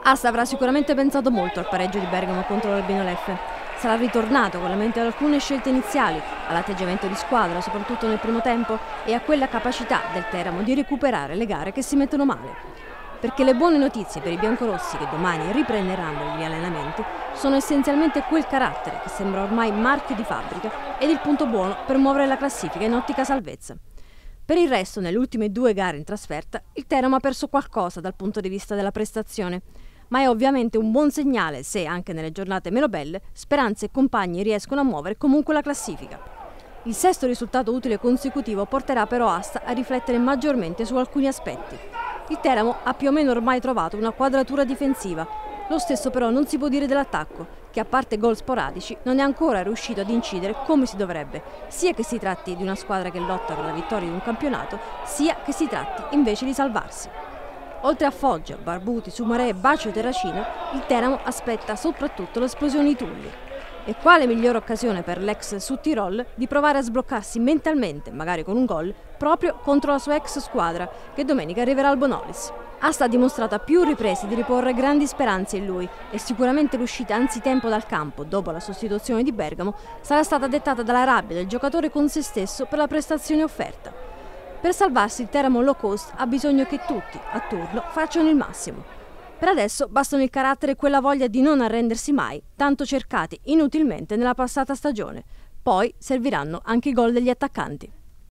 Asta avrà sicuramente pensato molto al pareggio di Bergamo contro l'Albino Leffe. Sarà ritornato con la mente ad alcune scelte iniziali, all'atteggiamento di squadra, soprattutto nel primo tempo, e a quella capacità del Teramo di recuperare le gare che si mettono male. Perché le buone notizie per i biancorossi, che domani riprenderanno gli allenamenti, sono essenzialmente quel carattere che sembra ormai marchio di fabbrica ed il punto buono per muovere la classifica in ottica salvezza. Per il resto, nelle ultime 2 gare in trasferta, il Teramo ha perso qualcosa dal punto di vista della prestazione, ma è ovviamente un buon segnale se, anche nelle giornate meno belle, Speranza e compagni riescono a muovere comunque la classifica. Il 6° risultato utile consecutivo porterà però Asta a riflettere maggiormente su alcuni aspetti. Il Teramo ha più o meno ormai trovato una quadratura difensiva, lo stesso però non si può dire dell'attacco, che a parte gol sporadici non è ancora riuscito ad incidere come si dovrebbe, sia che si tratti di una squadra che lotta per la vittoria di un campionato, sia che si tratti invece di salvarsi. Oltre a Foggia, Barbuti, Sumaré, Bacio e Terracino, il Teramo aspetta soprattutto l'esplosione di Tulli. E quale migliore occasione per l'ex Sudtirol di provare a sbloccarsi mentalmente, magari con un gol, proprio contro la sua ex squadra, che domenica arriverà al Bonolis. Asta ha dimostrato a più riprese di riporre grandi speranze in lui e sicuramente l'uscita anzitempo dal campo, dopo la sostituzione di Bergamo, sarà stata dettata dalla rabbia del giocatore con se stesso per la prestazione offerta. Per salvarsi il Teramo low cost ha bisogno che tutti, a turno, facciano il massimo. Per adesso bastano il carattere e quella voglia di non arrendersi mai, tanto cercati inutilmente nella passata stagione. Poi serviranno anche i gol degli attaccanti.